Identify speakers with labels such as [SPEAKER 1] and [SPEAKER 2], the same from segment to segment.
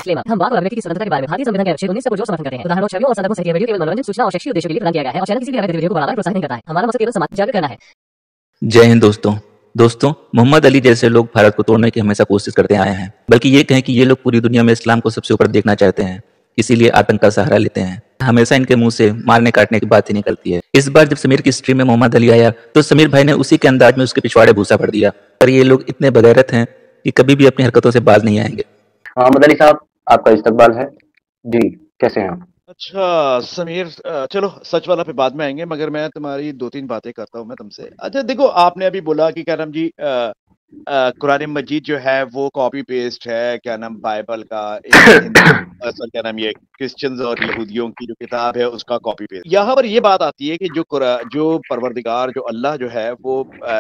[SPEAKER 1] Disclaimer, हम वाक और अभिव्यक्ति की स्वतंत्रता के बारे में भारतीय संविधान के अनुच्छेद 19 को जोर शमर्थन करते हैं। उदाहरणों, छवियों और संदर्भों से वीडियो केवल मनोरंजन, सूचना और शैक्षिक उद्देश्यों के लिए प्रदान किया गया है और चैनल किसी भी अवैध गतिविधियों को बढ़ावा या प्रोत्साहित नहीं करता है। हमारा मकसद केवल समाज जागरूक करना है।
[SPEAKER 2] जय हिंद दोस्तों, मोहम्मद अली जैसे लोग भारत को तोड़ने की हमेशा कोशिश करते आए हैं, बल्कि ये कहें कि ये लोग पूरी दुनिया में इस्लाम को सबसे ऊपर देखना चाहते हैं, इसीलिए आतंक का सहारा लेते हैं। हमेशा इनके मुंह से मारने काटने की बात ही निकलती है। इस बार जब समीर की स्ट्रीम में मोहम्मद अली आया तो समीर भाई ने उसी के अंदाज में उसके पिछवाड़े भूसा भर दिया। पर ये लोग इतने बगैरत हैं कि कभी भी अपनी हरकतों से बाज नहीं आएंगे।
[SPEAKER 3] मोहम्मद अली साहब, आपका इस्तकबाल है जी, कैसे हैं आप?
[SPEAKER 4] अच्छा समीर, चलो सच वाला पे बाद में आएंगे, मगर मैं तुम्हारी 2-3 बातें करता हूँ मैं तुमसे। अच्छा देखो, आपने अभी बोला कि क्या नाम जी, कुरान मजीद जो है वो कॉपी पेस्ट है क्या नाम बाइबल का, असल क्या नाम ये क्रिश्चियंस और यहूदियों की जो किताब है उसका कॉपी पेस्ट। यहाँ पर ये बात आती है कि जो परवरदिगार जो अल्लाह जो है वो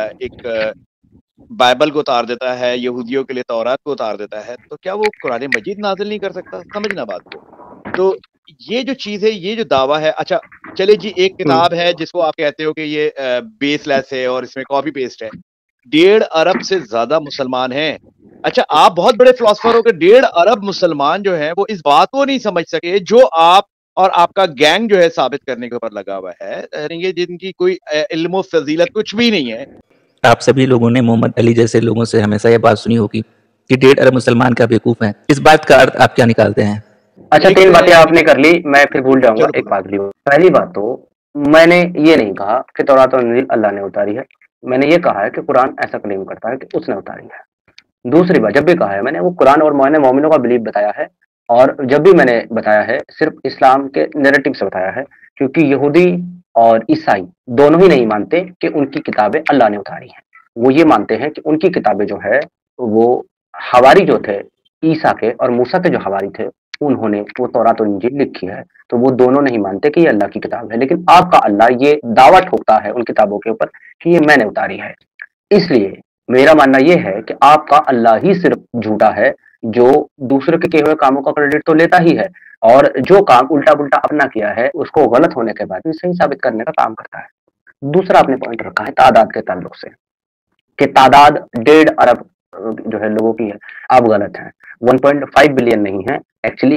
[SPEAKER 4] एक बाइबल को उतार देता है, यहूदियों के लिए तौरात को उतार देता है, तो क्या वो कुरान मजीद नाजिल नहीं कर सकता? समझना बात को। तो ये जो चीज है, ये जो दावा है, अच्छा चले जी, एक किताब है जिसको आप कहते हो कि ये बेसलेस है और इसमें कॉपी पेस्ट है। 1.5 अरब से ज्यादा मुसलमान हैं। अच्छा, आप बहुत बड़े फिलोसफर हो कि 1.5 अरब मुसलमान जो हैं वो इस बात को नहीं समझ सके जो आप और आपका गैंग जो है साबित करने के ऊपर लगा हुआ है, ये जिनकी कोई इल्म और फजीलत कुछ भी नहीं है।
[SPEAKER 2] आप सभी लोगों ने मोहम्मद अली जैसे लोगों से हमेशा यह बात सुनी होगी कि 1.5 अरब मुसलमान क्या बेवकूफ हैं। इस बात का अर्थ आप क्या निकालते हैं?
[SPEAKER 3] अच्छा, 3 बातें आपने कर ली, मैं फिर भूल जाऊंगा। एक बात ली, पहली बात तो मैंने ये नहीं कहा कि तौरात और इंजील अल्लाह ने उतारी है। मैंने ये कहा है कि कुरान ऐसा क्लेम करता है कि उसने उतारी है। दूसरी बात, जब भी कहा है मैंने, वो कुरान और मोमिनों का बिलीव बताया है, और जब भी मैंने बताया है सिर्फ इस्लाम के नैरेटिव से बताया है, क्योंकि यहूदी और ईसाई दोनों ही नहीं मानते कि उनकी किताबें अल्लाह ने उतारी हैं। वो ये मानते हैं कि उनकी किताबें जो है वो हवारी जो थे ईसा के और मूसा के जो हवारी थे उन्होंने वो तौरात और इंजील लिखी है। तो वो दोनों नहीं मानते कि ये अल्लाह की किताब है, लेकिन आपका अल्लाह ये दावा ठोकता है उन किताबों के ऊपर कि ये मैंने उतारी है। इसलिए मेरा मानना ये है कि आपका अल्लाह ही सिर्फ झूठा है, जो दूसरे के किए हुए कामों का क्रेडिट तो लेता ही है, और जो काम उल्टा पुल्टा अपना किया है उसको गलत होने के बाद भी सही साबित करने का काम करता है। दूसरा आपने पॉइंट रखा है तादाद के ताल्लुक से कि तादाद 1.5 अरब जो है लोगों की है। आप गलत हैं, 1.5 बिलियन नहीं है, एक्चुअली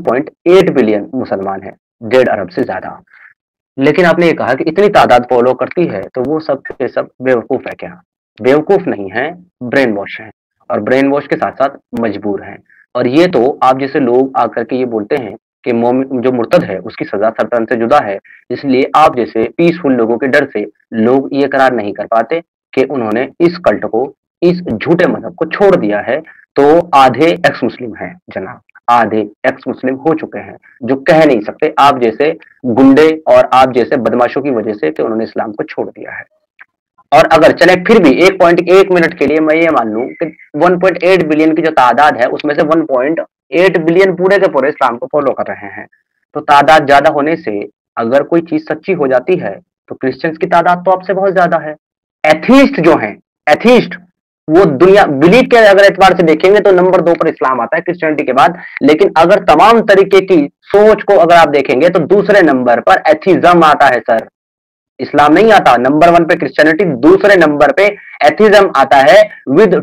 [SPEAKER 3] 1.8 बिलियन मुसलमान है, 1.5 अरब से ज्यादा। लेकिन आपने ये कहा कि इतनी तादाद फॉलो करती है तो वो सब के सब बेवकूफ है। क्या बेवकूफ नहीं है, ब्रेन वॉश है, और ब्रेन वॉश के साथ साथ मजबूर हैं। और ये तो आप जैसे लोग आकर के ये बोलते हैं कि जो मुर्तद है उसकी सजा सरतन से जुदा है, इसलिए आप जैसे पीसफुल लोगों के डर से लोग ये करार नहीं कर पाते कि उन्होंने इस कल्ट को, इस झूठे मजहब को छोड़ दिया है। तो आधे एक्स मुस्लिम हैं जनाब, आधे एक्स मुस्लिम हो चुके हैं जो कह नहीं सकते आप जैसे गुंडे और आप जैसे बदमाशों की वजह से कि उन्होंने इस्लाम को छोड़ दिया है। और अगर चले फिर भी 1.1 मिनट के लिए मैं ये मान लूं कि 1.8 बिलियन की जो तादाद है उसमें से 1.8 बिलियन पूरे के पूरे इस्लाम को फॉलो कर रहे हैं, तो तादाद ज्यादा होने से अगर कोई चीज सच्ची हो जाती है तो क्रिश्चियंस की तादाद तो आपसे बहुत ज्यादा है। एथीस्ट जो हैं, एथीस्ट वो दुनिया बिलीव के अगर एतबार से देखेंगे तो नंबर 2 पर इस्लाम आता है क्रिश्चियनिटी के बाद। लेकिन अगर तमाम तरीके की सोच को अगर आप देखेंगे तो दूसरे नंबर पर एथीज्म आता है सर, इस्लाम नहीं आता। नंबर 1 पे क्रिश्चियनिटी, दूसरे नंबर पे एथीज्म आता है with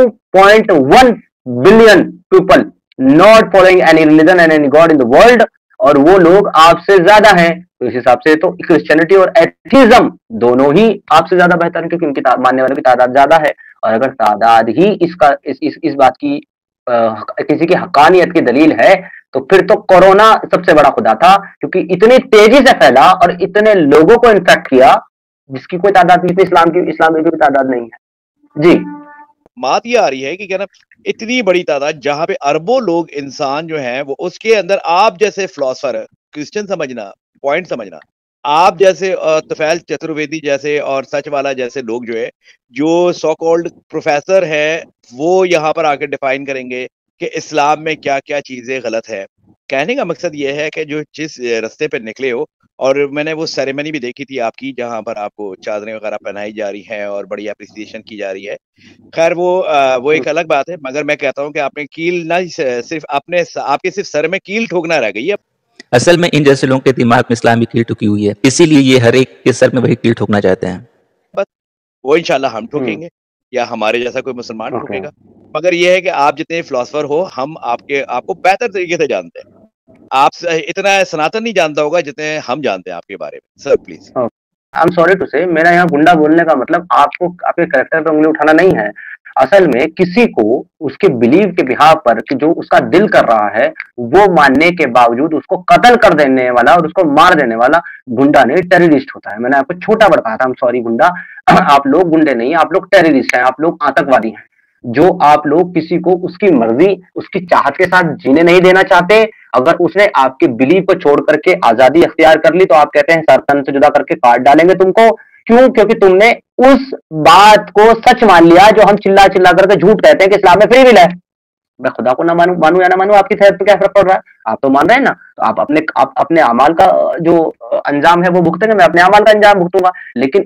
[SPEAKER 3] 2.1 billion people not following any religion and any god in the world, और वो लोग आपसे ज्यादा हैं। तो इस हिसाब से तो क्रिश्चियनिटी और एथीज्म दोनों ही आपसे ज्यादा बेहतर है, क्योंकि उनकी मानने वालों की तादाद ज्यादा है। और अगर तादाद ही इसका इस बात की किसी की हकानियत की दलील है तो फिर तो कोरोना सबसे बड़ा खुदा था, क्योंकि इतनी तेजी से फैला और इतने लोगों को इन्फेक्ट किया जिसकी कोई तादाद नहीं थी। इस्लाम की भी तादाद नहीं है जी।
[SPEAKER 4] बात ये आ रही है कि क्या ना, इतनी बड़ी तादाद जहां पे अरबों लोग इंसान जो हैं वो उसके अंदर आप जैसे फिलोसफर, क्रिश्चियन समझना, पॉइंट समझना, आप जैसे तफैल चतुर्वेदी जैसे और सच वाला जैसे लोग जो है, जो सो कॉल्ड प्रोफेसर है, वो यहाँ पर आकर डिफाइन करेंगे कि इस्लाम में क्या क्या चीजें गलत है। कहने का मकसद ये है कि जो जिस रास्ते पे निकले हो, और मैंने वो सेरेमनी भी देखी थी आपकी जहां पर आपको चादरें वगैरह पहनाई जा रही हैं और बड़ी अप्रिसिएशन की जा रही है। खैर वो एक अलग बात है, मगर मैं कहता हूँ कि आपने कील ना सिर्फ आपके सिर्फ सर में कील ठोकना रह गई है।
[SPEAKER 2] असल में इन जैसे लोगों के दिमाग में इस्लाम की कील ठुकी हुई है, इसीलिए ये हर एक के सर में वही कील ठोकना चाहते हैं।
[SPEAKER 4] बस वो इंशाल्लाह हम ठोकेंगे। या हमारे जैसा कोई मुसलमान
[SPEAKER 3] ओके।
[SPEAKER 4] ठोकेगा। मगर ये है कि आप जितने फिलोसफर हो, हम आपको बेहतर तरीके से जानते हैं। आप इतना सनातन नहीं जानता होगा जितने हम जानते हैं आपके बारे में। Sir please.
[SPEAKER 3] I am sorry to say, मेरा यहाँ गुंडा बोलने का मतलब आपको आपके कैरेक्टर पे उंगली उठाना नहीं है। असल में किसी को उसके बिलीव के बिहाव पर कि जो उसका दिल कर रहा है वो मानने के बावजूद उसको कत्ल कर देने वाला और उसको मार देने वाला गुंडा नहीं, टेररिस्ट होता है। मैंने आपको छोटा बताया था, सॉरी गुंडा। आप लोग गुंडे नहीं, आप लोग टेररिस्ट हैं, आप लोग आतंकवादी हैं। जो आप लोग किसी को उसकी मर्जी उसकी चाहत के साथ जीने नहीं देना चाहते। अगर उसने आपके बिलीव को छोड़ करके आजादी अख्तियार कर ली तो आप कहते हैं सर तन से जुदा करके काट डालेंगे तुमको। क्यों? क्योंकि तुमने उस बात को सच मान लिया जो हम चिल्ला चिल्ला करके झूठ कहते हैं कि इस्लाम में फ्री विल है। मैं खुदा को ना मानू या ना मानू, आपकी सेहत पे क्या फर्क पड़ रहा है? आप तो मान रहे हैं ना, तो आप अपने अमाल का जो अंजाम है वो भुगतेंगे, मैं अपने अमाल का अंजाम भुगतूंगा। लेकिन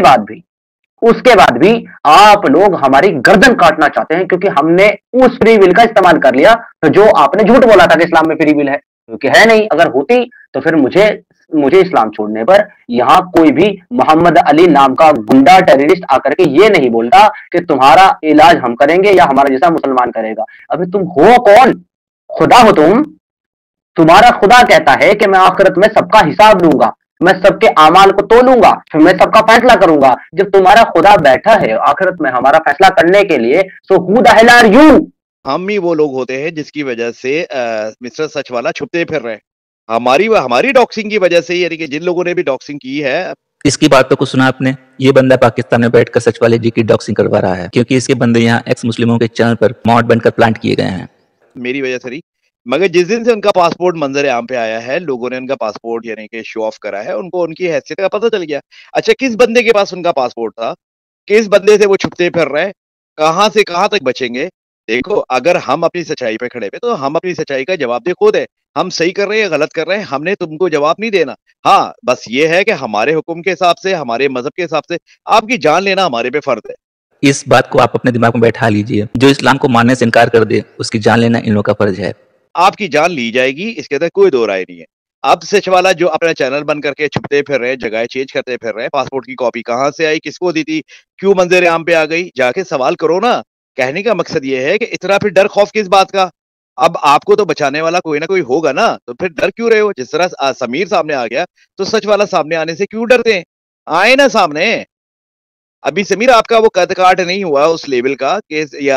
[SPEAKER 3] उसके बाद भी आप लोग हमारी गर्दन काटना चाहते हैं क्योंकि हमने उस फ्री विल का इस्तेमाल कर लिया। तो जो आपने झूठ बोला था कि इस्लाम में फ्री विल है, क्योंकि है नहीं। अगर होती तो फिर मुझे इस्लाम छोड़ने पर यहाँ कोई भी मोहम्मद अली नाम का गुंडा टेररिस्ट आकर के ये नहीं बोलता कि तुम्हारा इलाज हम करेंगे या हमारा जैसा मुसलमान करेगा। अभी तुम हो कौन? खुदा हो तुम? तुम्हारा खुदा कहता है कि मैं आखिरत में सबका हिसाब लूंगा, मैं सबके अमाल को तोलूंगा, फिर मैं सबका फैसला करूंगा। जब तुम्हारा खुदा बैठा है आखिरत में हमारा फैसला करने के लिए, so who the hell are you?
[SPEAKER 4] हम ही वो लोग होते हैं जिसकी वजह से मिस्टर सच वाला छुपते फिर रहे हैं। हमारी डॉक्सिंग की वजह से, यानी कि जिन लोगों ने भी डॉक्सिंग की है।
[SPEAKER 2] इसकी बातों को सुना आपने? ये बंदा पाकिस्तान में बैठकर सच वाले जी की डॉक्सिंग करवा रहा है क्योंकि इसके बंदे यहाँ एक्स मुस्लिमों के चैनल पर मॉड बनकर प्लांट किए गए हैं।
[SPEAKER 4] मेरी वजह से नहीं, मगर जिस दिन से उनका पासपोर्ट मंजर आम पे आया है, लोगों ने उनका पासपोर्ट यानी कि शो ऑफ करा है, उनको उनकी हैसियत का पता चल गया। अच्छा, किस बंदे के पास उनका पासपोर्ट था? किस बंदे से वो छुपते फिर रहे? कहां से कहां तक बचेंगे? देखो, अगर हम अपनी सच्चाई पे खड़े पे तो हम अपनी सच्चाई का जवाब दे खुद है। हम सही कर रहे हैं, गलत कर रहे हैं, हमने तुमको जवाब नहीं देना। हाँ, बस ये है कि हमारे हुक्म के हिसाब से, हमारे मजहब के हिसाब से आपकी जान लेना हमारे पे फर्ज है।
[SPEAKER 2] इस बात को आप अपने दिमाग में बैठा लीजिए। जो इस्लाम को मानने से इनकार कर दे उसकी जान लेना इन लोगों का फर्ज है।
[SPEAKER 4] आपकी जान ली जाएगी, इसके अंदर कोई दो राय नहीं है। अब सच वाला जो अपना चैनल बंद करके छुपते फिर रहे हैं, जगह चेंज करते फिर रहे हैं, पासपोर्ट की कॉपी कहाँ से आई, किसको दी थी, क्यों मंजर आम पे आ गई, जाके सवाल करो ना। कहने का मकसद ये है कि इतना फिर डर खौफ किस बात का? अब आपको तो बचाने वाला कोई ना कोई होगा ना, तो फिर डर क्यों रहे हो? जिस तरह समीर सामने आ गया तो सच वाला सामने आने से क्यों डरते हैं? आए ना सामने। अभी समीर आपका वो कद काट नहीं हुआ उस लेवल का कि या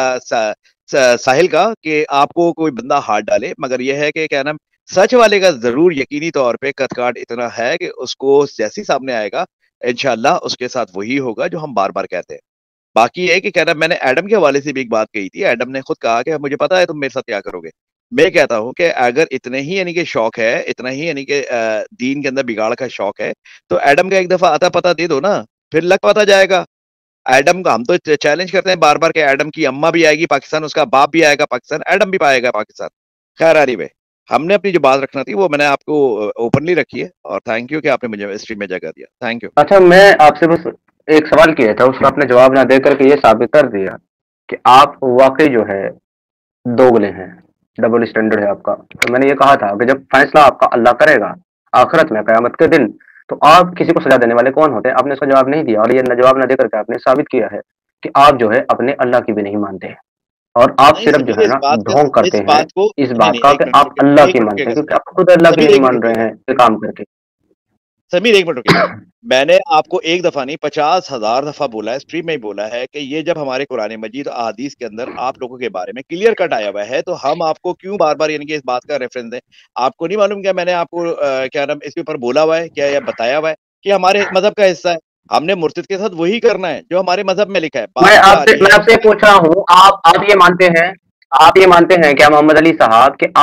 [SPEAKER 4] साहिल का कि आपको कोई बंदा हाथ डाले, मगर यह है कि क्या नाम, सच वाले का जरूर यकीनी तौर पे कद काट इतना है कि उसको जैसे ही सामने आएगा इंशाल्लाह उसके साथ वही होगा जो हम बार बार कहते हैं। बाकी ये है कि क्या नाम, मैंने एडम के हवाले से भी एक बात कही थी। एडम ने खुद कहा कि मुझे पता है तुम मेरे साथ क्या करोगे। मैं कहता हूं कि अगर इतने ही यानी कि शौक है, इतना ही यानी कि दीन के अंदर बिगाड़ का शौक है, तो एडम का एक दफा आता पता दे दो ना, फिर लग पता जाएगा। एडम का हम तो चैलेंज करते हैं बार बार कि एडम की अम्मा भी आएगी पाकिस्तान, उसका बाप भी आएगा पाकिस्तान, एडम भी पाएगा पाकिस्तान। खैर एनीवे, हमने अपनी जो बात रखना थी वो मैंने आपको ओपनली रखी है, और थैंक यू कि आपने मुझे स्ट्रीम में जगह दिया। Thank you.
[SPEAKER 3] अच्छा, मैं आपसे बस एक सवाल किया था, उसका आपने जवाब ना दे करके ये साबित कर दिया कि आप वाकई जो है दोगले हैं, डबल स्टैंडर्ड है आपका। तो मैंने ये कहा था कि जब फैसला आपका अल्लाह करेगा आखिरत में क़यामत के दिन, तो आप किसी को सजा देने वाले कौन होते हैं? आपने इसका जवाब नहीं दिया, और ये जवाब ना दे करके आपने साबित किया है कि आप जो है अपने अल्लाह की भी नहीं मानते, और आप
[SPEAKER 4] नहीं
[SPEAKER 3] सिर्फ जो
[SPEAKER 4] समीर,
[SPEAKER 3] है ना ढोंग करते हैं इस
[SPEAKER 4] नहीं
[SPEAKER 3] बात
[SPEAKER 4] नहीं,
[SPEAKER 3] का
[SPEAKER 4] एक
[SPEAKER 3] कि
[SPEAKER 4] मिनट
[SPEAKER 3] आप
[SPEAKER 4] रुकिए,
[SPEAKER 3] अल्लाह
[SPEAKER 4] एक
[SPEAKER 3] की
[SPEAKER 4] मिनट
[SPEAKER 3] मानते हैं,
[SPEAKER 4] रुकिएगा
[SPEAKER 3] क्योंकि आप खुद अल्लाह की
[SPEAKER 4] समीर,
[SPEAKER 3] नहीं
[SPEAKER 4] एक
[SPEAKER 3] मान
[SPEAKER 4] मिनट
[SPEAKER 3] रहे
[SPEAKER 4] रुकिएगा
[SPEAKER 3] हैं ये काम करके।
[SPEAKER 4] समीर, एक मिनट रुकिएगा। मैंने आपको एक दफा नहीं 50,000 दफा बोला है, स्ट्रीम में ही बोला है कि ये जब हमारे कुरान मजीद अहादीस के अंदर आप लोगों के बारे में क्लियर कट आया हुआ है, तो हम आपको क्यों बार बार यानी कि इस बात का रेफरेंस दें? आपको नहीं मालूम क्या मैंने आपको क्या नाम इसके ऊपर बोला हुआ है, क्या या बताया हुआ है कि हमारे मजहब का हिस्सा है, हमने मुर्तिद के साथ वही करना है जो हमारे मजहब में लिखा है। बात
[SPEAKER 3] मैं
[SPEAKER 4] क्या आ
[SPEAKER 3] आपसे
[SPEAKER 4] रही
[SPEAKER 3] मैं
[SPEAKER 4] है?
[SPEAKER 3] आपसे पूछ रहा हूँ, आप ये मानते हैं क्या मोहम्मद अली साहब कि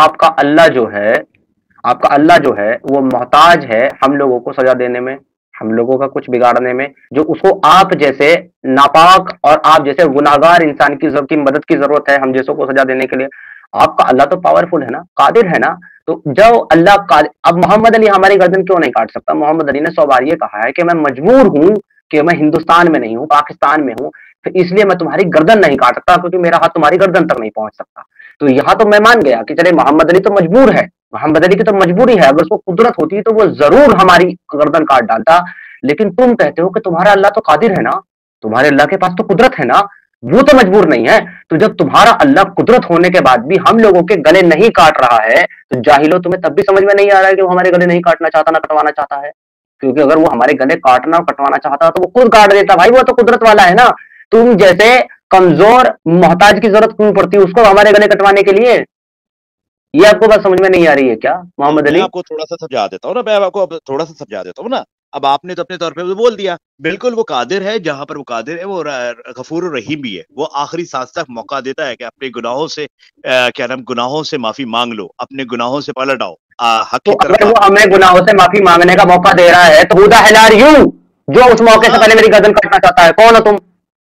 [SPEAKER 3] आपका अल्लाह जो है वो मोहताज है हम लोगों को सजा देने में, हम लोगों का कुछ बिगाड़ने में, जो उसको आप जैसे नापाक और आप जैसे गुनाहगार इंसान की मदद की जरूरत है हम जैसों को सजा देने के लिए? आपका अल्लाह तो पावरफुल है ना, कादिर है ना। तो जब अल्लाह कादिर, अब मोहम्मद अली हमारी गर्दन क्यों नहीं काट सकता? मोहम्मद अली ने 100 बार ये कहा है कि मैं मजबूर हूं कि मैं हिंदुस्तान में नहीं हूं, पाकिस्तान में हूं, तो इसलिए मैं तुम्हारी गर्दन नहीं काट सकता क्योंकि मेरा हाथ तुम्हारी गर्दन तक नहीं पहुंच सकता। तो यहाँ तो मैं मान गया कि चले मोहम्मद अली तो मजबूर है, मोहम्मद अली की तो मजबूरी है, अगर उसको कुदरत होती तो वो जरूर हमारी गर्दन काट डालता। लेकिन तुम कहते हो कि तुम्हारा अल्लाह तो कादिर है ना, तुम्हारे अल्लाह के पास तो कुदरत है ना, वो तो मजबूर नहीं है। तो जब तुम्हारा अल्लाह कुदरत होने के बाद भी हम लोगों के गले नहीं काट रहा है, तो जाहिलो तुम्हें तब भी समझ में नहीं आ रहा है कि वो हमारे गले नहीं काटना चाहता, ना कटवाना चाहता है। क्योंकि अगर वो हमारे गले काटना और कटवाना चाहता तो वो खुद काट देता भाई, वो तो कुदरत वाला है ना। तुम जैसे कमजोर मोहताज की जरूरत क्यों पड़ती है उसको हमारे गले कटवाने के लिए? ये आपको बात समझ में नहीं आ रही है क्या मोहम्मद अली?
[SPEAKER 4] मैं आपको थोड़ा सा समझा देता हूँ ना, मैं आपको अब थोड़ा सा समझा देता हूँ ना। अब आपने तो अपने तौर पे बोल दिया, बिल्कुल वो कादिर है, जहां पर वो कादिर है वो गफूर रहीम भी है। वो आखिरी सांस तक मौका देता है कि अपने गुनाहों से क्या नाम, गुनाहों से माफी मांग लो, अपने गुनाहों से पलट आओ, हक
[SPEAKER 3] तो
[SPEAKER 4] की तरफ
[SPEAKER 3] अगर वो
[SPEAKER 4] आओ।
[SPEAKER 3] हमें गुनाहों से माफी मांगने का मौका दे रहा है तो who the hell are you, जो उस मौके से
[SPEAKER 4] हाँ
[SPEAKER 3] पहले मेरी गर्दन काटना चाहता है? कौन हो तुम?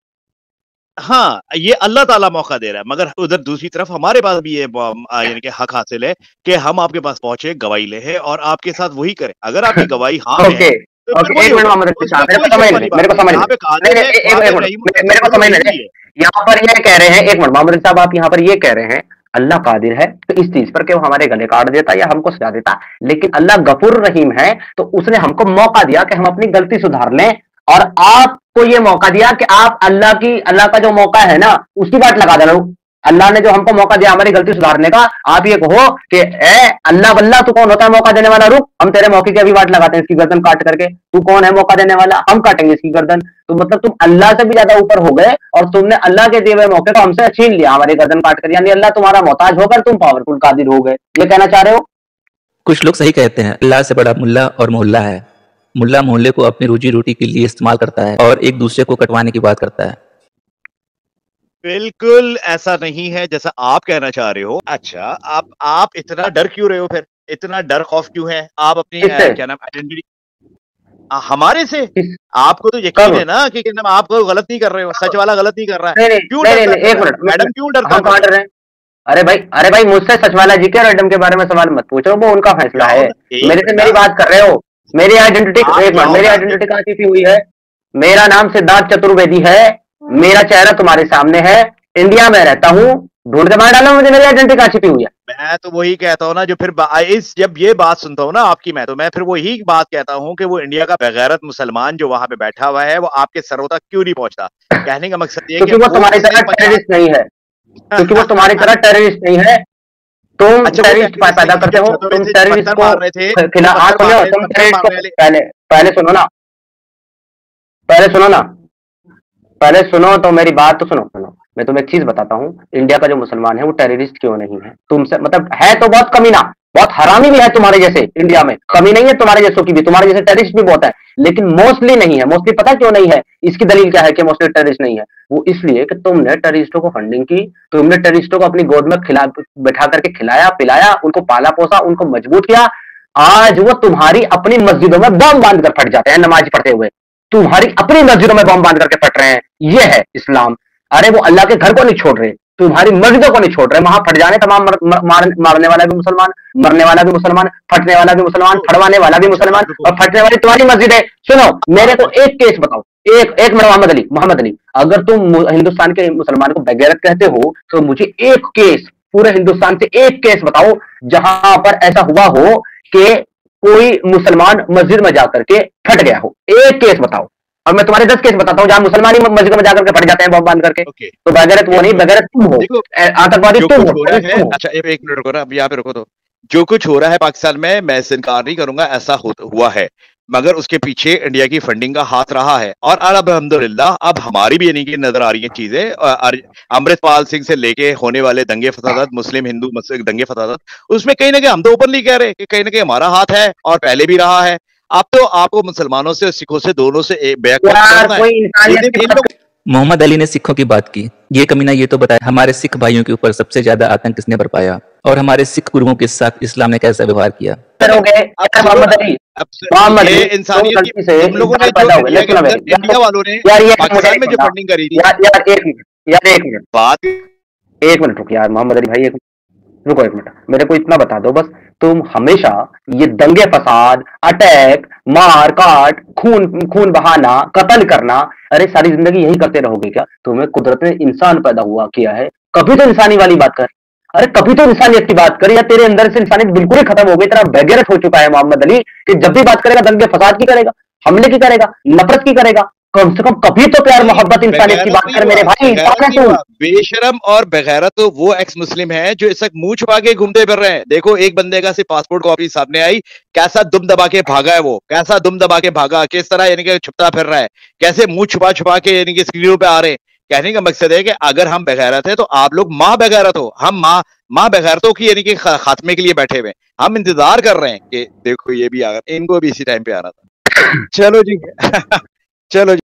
[SPEAKER 4] हाँ, ये अल्लाह ताला मौका दे रहा है, मगर उधर दूसरी तरफ हमारे पास भी ये यानी कि हक हासिल है कि हम आपके पास पहुंचे, गवाही ले है और आपके साथ वही करें। अगर आपकी गवाही हाँ में है
[SPEAKER 3] ओके
[SPEAKER 4] तो फिर
[SPEAKER 3] ओके,
[SPEAKER 4] वही
[SPEAKER 3] एक मिनट
[SPEAKER 4] होगा,
[SPEAKER 3] मोहम्मद अली
[SPEAKER 4] उसमें
[SPEAKER 3] साहब, मेरे
[SPEAKER 4] कोई
[SPEAKER 3] को समझ
[SPEAKER 4] शक
[SPEAKER 3] ले,
[SPEAKER 4] वाली
[SPEAKER 3] मेरे
[SPEAKER 4] बात
[SPEAKER 3] को
[SPEAKER 4] नहीं।
[SPEAKER 3] समझ
[SPEAKER 4] जहाँ
[SPEAKER 3] ले,
[SPEAKER 4] पे
[SPEAKER 3] नहीं
[SPEAKER 4] कादिर
[SPEAKER 3] नहीं,
[SPEAKER 4] है
[SPEAKER 3] एक
[SPEAKER 4] वहां
[SPEAKER 3] एक
[SPEAKER 4] पे
[SPEAKER 3] मिनट,
[SPEAKER 4] रहीम
[SPEAKER 3] मेरे को समझ ले।
[SPEAKER 4] रही है।
[SPEAKER 3] यहाँ पर ये कह रहे हैं, एक मिनट मोहम्मद अली साहब, आप यहाँ पर ये कह रहे हैं अल्लाह कादिर है तो इस चीज पर कि वो हमारे गले काट देता या हमको सजा देता, लेकिन अल्लाह गफूर रहीम है तो उसने हमको मौका दिया कि हम अपनी गलती सुधार लें, और आपको ये मौका दिया कि आप अल्लाह का जो मौका है ना उसकी बात लगा देना। अल्लाह ने जो हमको मौका दिया हमारी गलती सुधारने का, आप ये कहो कि ए अल्लाह बल्ला तू कौन होता है मौका देने वाला, रुक हम तेरे मौके की अभी बात लगाते हैं इसकी गर्दन काट करके, तू कौन है मौका देने वाला, हम काटेंगे इसकी गर्दन। तो मतलब तुम अल्लाह से भी ज्यादा ऊपर हो गए और तुमने अल्लाह के दिए हुए मौके को हमसे छीन लिया हमारी गर्दन काट कर, यानी अल्लाह तुम्हारा मोहताज होकर तुम पावरफुल कादिर हो गए, ये कहना चाह रहे हो?
[SPEAKER 2] कुछ लोग सही कहते हैं, अल्लाह से बड़ा मुल्ला और मोहल्ला है। मुल्ला मोहल्ले को अपनी रोजी रोटी के लिए इस्तेमाल करता है और एक दूसरे को कटवाने की बात करता है।
[SPEAKER 4] बिल्कुल ऐसा नहीं है जैसा आप कहना चाह रहे हो। अच्छा, आप इतना डर क्यों रहे हो फिर? इतना डर खौफ क्यों है? आप अपनी
[SPEAKER 3] किससे?
[SPEAKER 4] क्या नाम, आइडेंटिटी हमारे से?
[SPEAKER 3] किस
[SPEAKER 4] आपको तो यकीन
[SPEAKER 3] कब?
[SPEAKER 4] है ना कि क्या नाम, आप कोई गलत नहीं कर रहे हो, सच वाला गलत नहीं कर रहा है।
[SPEAKER 3] नहीं नहीं
[SPEAKER 4] क्यों
[SPEAKER 3] नहीं नहीं
[SPEAKER 4] डरता है
[SPEAKER 3] नहीं, एक
[SPEAKER 4] बंदा?
[SPEAKER 3] मिनट
[SPEAKER 4] मैडम क्यों डरता
[SPEAKER 3] हम
[SPEAKER 4] है
[SPEAKER 3] कहाँ
[SPEAKER 4] बंदा?
[SPEAKER 3] डर रहे हैं? अरे भाई मुझसे सचवाला जी के और एडम के बारे में सवाल मत पूछो, वो उनका फैसला
[SPEAKER 4] जाओ
[SPEAKER 3] है।
[SPEAKER 4] ना, एक
[SPEAKER 3] मेरे से
[SPEAKER 4] मिनट
[SPEAKER 3] मेरी
[SPEAKER 4] ना,
[SPEAKER 3] बात कर रहे हो? मेरी आइडेंटिटी,
[SPEAKER 4] आप
[SPEAKER 3] एक मिनट,
[SPEAKER 4] जाओ
[SPEAKER 3] मेरी
[SPEAKER 4] ना।
[SPEAKER 3] आइडेंटिटी कहाँ छिपी हुई है? मेरा नाम सिद्धार्थ चतुर्वेदी है, मेरा चेहरा तुम्हारे सामने है, इंडिया में रहता हूँ, ढूंढ के मार डालो मुझे, मेरी आइडेंटिटी कहाँ छिपी हुई है?
[SPEAKER 4] मैं तो वही कहता हूँ ना, जो फिर इस जब ये बात सुनता हूँ ना आपकी, मैं फिर वही बात कहता हूँ कि वो इंडिया का बेगैरत मुसलमान जो वहां पे बैठा हुआ है वो आपके सरों तक क्यों नहीं पहुंचता। कहने का मकसद ये है कि
[SPEAKER 3] क्योंकि वो
[SPEAKER 4] वो
[SPEAKER 3] तुम्हारी
[SPEAKER 4] उसने
[SPEAKER 3] तरह
[SPEAKER 4] 50
[SPEAKER 3] टेररिस्ट नहीं है, क्योंकि वो तुम्हारी तरह टेररिस्ट नहीं है। तुम
[SPEAKER 4] अच्छा, वो
[SPEAKER 3] टेररिस्ट
[SPEAKER 4] टेररिस्ट
[SPEAKER 3] पैदा
[SPEAKER 4] नहीं
[SPEAKER 3] करते
[SPEAKER 4] है,
[SPEAKER 3] हो,
[SPEAKER 4] छतों में
[SPEAKER 3] तुम
[SPEAKER 4] से
[SPEAKER 3] टेररिस्ट
[SPEAKER 4] पत्थर
[SPEAKER 3] को
[SPEAKER 4] मार रहे थे,
[SPEAKER 3] खिला, हाँ
[SPEAKER 4] पत्थर
[SPEAKER 3] सुनो,
[SPEAKER 4] मार रहे
[SPEAKER 3] तुम
[SPEAKER 4] पत्थर
[SPEAKER 3] टेररिस्ट को
[SPEAKER 4] मारने वाले।
[SPEAKER 3] पहले पहले सुनो ना, पहले सुनो ना, पहले सुनो तो मेरी बात तो सुनो। मैं तुम्हें एक चीज बताता हूँ, इंडिया का जो मुसलमान है वो टेररिस्ट क्यों नहीं है? तुमसे मतलब है तो बहुत कमीना, बहुत हरामी भी है तुम्हारे जैसे, इंडिया में कमी नहीं है तुम्हारे जैसों की भी, तुम्हारे जैसे टेररिस्ट भी बहुत है, लेकिन मोस्टली नहीं है। मोस्टली पता क्यों नहीं है? इसकी दलील क्या है कि मोस्टली टेररिस्ट नहीं है? वो इसलिए कि तुमने टेररिस्टों को फंडिंग की, तुमने टेररिस्टों को अपनी गोद में खिला बैठा करके खिलाया पिलाया, उनको पाला पोसा, उनको मजबूत किया। आज वो तुम्हारी अपनी मस्जिदों में बम बांध कर फट जाते हैं नमाज पढ़ते हुए, तुम्हारी अपनी मस्जिदों में बम बांध करके फट रहे हैं। ये है इस्लाम। अरे वो अल्लाह के घर को नहीं छोड़ रहे, तुम्हारी मस्जिदों को नहीं छोड़ रहे, वहां फट जाने तमाम मारने वाला भी मुसलमान, मरने वाला भी मुसलमान, फटने वाला भी मुसलमान, फटवाने वाला भी
[SPEAKER 4] अच्छा,
[SPEAKER 3] मुसलमान,
[SPEAKER 4] रुको,
[SPEAKER 3] और फटने वाली तुम्हारी मस्जिद है। सुनो, मेरे को
[SPEAKER 4] आप
[SPEAKER 3] एक केस बताओ, एक एक मिनट मोहम्मद अली, अगर तुम हिंदुस्तान के मुसलमान को बेगैरत कहते हो तो मुझे एक केस, पूरे हिंदुस्तान से एक केस बताओ जहां पर ऐसा हुआ हो कि कोई मुसलमान मस्जिद में जाकर के फट गया हो, एक केस बताओ। और मैं तुम्हारे 10 केस बताता हूँ जहां मुसलमान ही मस्जिद में जाकर के फट जाते हैं बम बांध करके।
[SPEAKER 4] ओके,
[SPEAKER 3] तो बेगैरत वो नहीं, बेगैरत तुम हो,
[SPEAKER 4] देखो
[SPEAKER 3] आतंकवादी
[SPEAKER 4] जो
[SPEAKER 3] तुम
[SPEAKER 4] कुछ
[SPEAKER 3] हो,
[SPEAKER 4] हो रहा
[SPEAKER 3] टेररिस्ट
[SPEAKER 4] है।
[SPEAKER 3] तुम हो।
[SPEAKER 4] अच्छा, एक मिनट रुको ना, अब यहाँ पे रुको। तो जो कुछ हो रहा है पाकिस्तान में, मैं इससे इनकार नहीं करूंगा, ऐसा हुआ है, मगर उसके पीछे इंडिया की फंडिंग का हाथ रहा है। और अब अल्हम्दुलिल्लाह अब हमारी भी यानी कि नजर आ रही है चीजें। अमृतपाल सिंह से लेके होने वाले दंगे फसादात, मुस्लिम हिंदू दंगे फसादात, उसमें कहीं ना कहीं हम तो ओपनली कह रहे हैं कि कहीं ना कहीं हमारा हाथ है और पहले भी रहा है। अब तो आपको मुसलमानों से, सिखों से, दोनों से बैकवर्ड
[SPEAKER 3] यार
[SPEAKER 4] करना है।
[SPEAKER 3] कोई इंसानियत की
[SPEAKER 4] इन
[SPEAKER 3] बात
[SPEAKER 4] लोग
[SPEAKER 2] मोहम्मद अली ने सिखों की बात की। ये कमीना ये तो बताया हमारे सिख भाइयों के ऊपर सबसे ज्यादा आतंक किसने बरपाया और हमारे सिख गुरुओं के साथ इस्लाम ने कैसा व्यवहार किया।
[SPEAKER 3] करोगे
[SPEAKER 4] अब
[SPEAKER 3] यार
[SPEAKER 4] सुनो
[SPEAKER 3] मोहम्मद
[SPEAKER 4] ना,
[SPEAKER 3] अली,
[SPEAKER 4] अब
[SPEAKER 3] मोहम्मद
[SPEAKER 4] ये
[SPEAKER 3] अली तुम
[SPEAKER 4] इंसानियत की,
[SPEAKER 3] गलती से
[SPEAKER 4] तुम लोगों ने
[SPEAKER 3] इंसान
[SPEAKER 4] जो
[SPEAKER 3] पैदा हो गए।
[SPEAKER 4] इंडिया के
[SPEAKER 3] सुनो
[SPEAKER 4] अंदर,
[SPEAKER 3] मेरी
[SPEAKER 4] इंडिया वालों ने
[SPEAKER 3] यार, ये मुझे
[SPEAKER 4] पाकिस्तान
[SPEAKER 3] एक
[SPEAKER 4] में जो
[SPEAKER 3] मिनट,
[SPEAKER 4] फंडिंग करी थी
[SPEAKER 3] यार एक मिनट, यार एक मिनट,
[SPEAKER 4] बात।
[SPEAKER 3] एक मिनट रुक यार मोहम्मद अली भाई, एक रुको एक मिनट, मेरे को इतना बता दो बस, तुम हमेशा ये दंगे फसाद, अटैक, मार काट, खून खून बहाना, कत्ल करना, अरे सारी जिंदगी यही करते रहोगे क्या? तुम्हें कुदरत ने इंसान पैदा हुआ किया है, कभी तो इंसानी वाली बात कर, अरे कभी तो इंसानियत की बात कर। या तेरे अंदर से इंसानियत बिल्कुल ही खत्म हो गई, तेरा बेगैरत हो चुका है मोहम्मद अली, कि जब भी बात करेगा दंगे फसाद की करेगा, हमले की करेगा, नफरत की करेगा। कम से कम कभी तो प्यार मोहब्बत इंसानियत की बात कर मेरे भाई। इंसान है तू।
[SPEAKER 4] बेशरम और बेगैरत तो वो एक्स मुस्लिम है जो इस वक्त मुंह छुपा के घूमते फिर रहे हैं। देखो एक बंदे का सिर्फ पासपोर्ट कॉपी सामने आई, कैसा दुम दबा के भागा है वो, कैसा दुम दबा के भागा, किस तरह यानी कि छुपता फिर रहा है, कैसे मुंह छुपा छुपा के यानी कि स्क्रीनों पे आ रहे हैं। कहने का मकसद है कि अगर हम बेगैरत है तो आप लोग माँ बेगैरत हो, हम माँ बेगैरतों की यानी कि खात्मे के लिए बैठे हुए। हम इंतजार कर रहे हैं कि देखो ये भी आ, इनको भी इसी टाइम पे आना था। चलो जी चलो जी।